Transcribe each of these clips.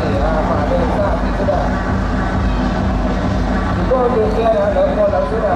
Pak Desa sudah. Itu dia ada modal sudah.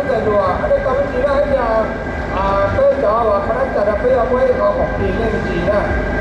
chạy đùa ở đây tao mới chỉ là nhà tôi cho và khả năng trả bây giờ mới có học tiền lên gì đó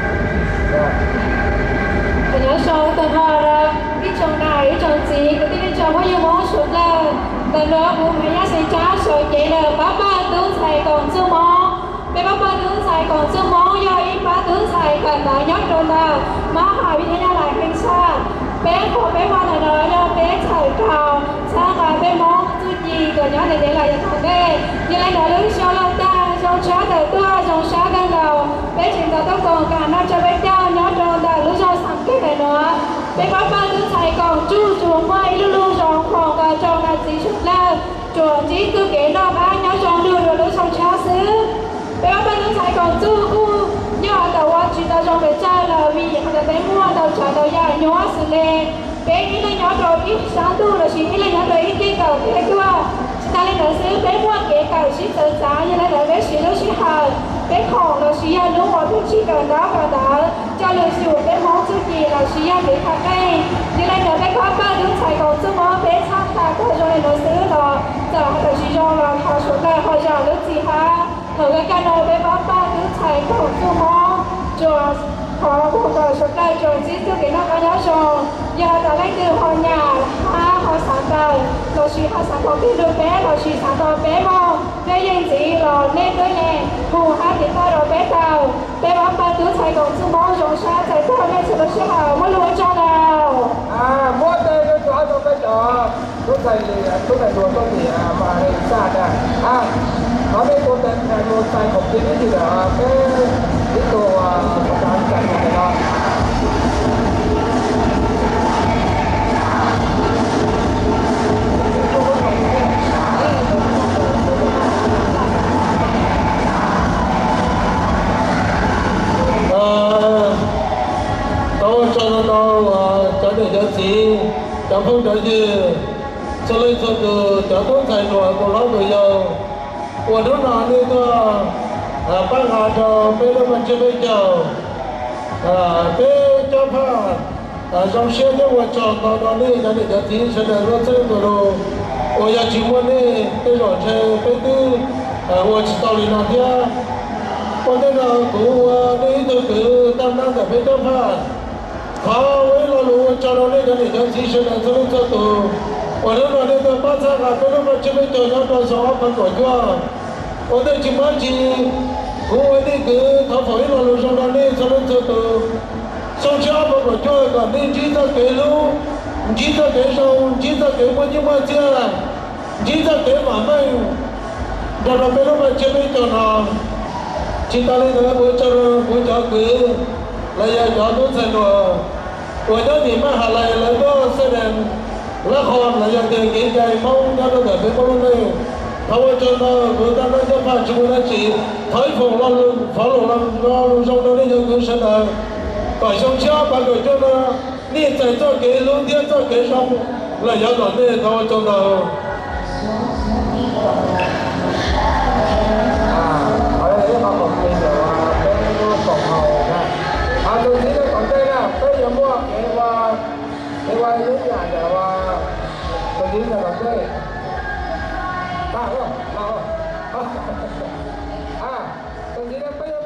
thì nhớ số tờ hờ là cái chồng này cái chồng gì cái chồng có nhiều món suốt là tờ đó cũng phải nhớ xây cháu rồi vậy là bác tướng thầy còn chưa món bé bác tướng thầy còn chưa món do ý bác tướng thầy cần đợi nhớ rồi là má hỏi như thế lại kinh xa bé của bé hoa này nói là bé thầy cầu sang là bé món chút gì rồi nhớ để lại cho thằng bé như này là đứng sau lưng ta trong xóa đời tua trong xóa gan đầu bé chỉ có tóc còn cả nó cho bé trao nhớ rồi là lúc sau sẵn cái này nữa bé bác tướng thầy còn chu chuồng quay luôn luôn rồi còn cả trong là gì chút là chuồng chỉ cứ kể nó bác nhớ trong đưa rồi lúc sau xóa xứ bé bác tướng thầy còn chu cu nhớ đầu chỉ tao trong bé trai là vì là bé mua đầu trả đầu dài nhớ xử lệ bé nghĩ là nhớ rồi ít sáng tu là chỉ nghĩ là nhớ rồi ít cái cầu cái kia ta lên đó xứ bé mua cái cầu chỉ tự giá như là bé chỉ lúc chỉ hờ bé khổ là chỉ là lúc mà bé chỉ cần đó và đó cho lời sửa bé món chút gì là chỉ là bé thật đây như là nhớ bé có ba đứa thầy còn chưa món bé sang ta có cho lên đó xứ đó giờ là chỉ cho là họ xuống đây họ giờ lúc gì ha thử cái cano bé có ba đứa thầy còn chưa món cho họ cũng có số đây rồi chỉ cho cái nó có nhớ rồi giờ ta lấy từ họ nhà họ sáng tạo rồi chỉ họ sáng tạo cái đứa bé rồi chỉ sáng tạo bé mong cái gì gì rồi nên đứa này hù hát thì ta rồi bé tàu bé bóng ba đứa thầy còn chưa mong rồi sao thầy tao nên sẽ được sẽ hào mới luôn cho nào mua đây nó cho cái đó lúc này luôn có gì mà này xa đây có mấy cô tên một tài học tiếng gì đó cái đồ một cái cảnh này đó tôi cho nó cho để cho gì cho không cho gì cho lên cho từ cho tôi thay đổi của nó bây giờ của nó là như tôi bắt hạt cho bây giờ mình chưa bây giờ bây cho phá trong xe cho vợ chồng nó đi cho để cho gì sẽ để nó chơi rồi ôi giờ chỉ muốn đi bây giờ chơi bây tư ôi chỉ tao đi nào kia còn đây là cũng đi từ từ tam năng để bây cho phá với nó luôn cho nó đi cho để cho gì sẽ để cho từ ở đó là đây bắt ra cả cái lúc mà chưa biết tôi nó còn gió còn tuổi chưa ở đây chỉ mới chỉ cũng ấy đi cứ tháo phổi nó luôn trong đó đi cho nó từ xong chưa còn tuổi chưa còn đi chỉ ra cái lúc chỉ ra cái sau chỉ ra cái bao nhiêu mà chưa chỉ ra cái mà mấy rồi là cái lúc mà chưa biết tôi nó chỉ ta lên đó bữa cho cứ là giờ cho tôi xem rồi ở đó thì mà hà lại là đó sẽ làm lá hòn là dòng tiền kỹ dài mong cho nó được cái mong này thâu cho nó người ta nói cho phạt chúng ta chỉ thấy phòng lo luôn phá lộ làm lo luôn trong đó đi cho cứ sẽ là cởi xong chưa bạn cởi cho nó đi chạy cho cái luôn tiếp cho cái xong là do đó đi thâu cho nó ở đây họ còn bây giờ cái cổng hầu nè tôi thấy là còn đây nè bây giờ mua cái qua những nhà để tôi nghĩ là còn đây ba không tôi nghĩ là bây giờ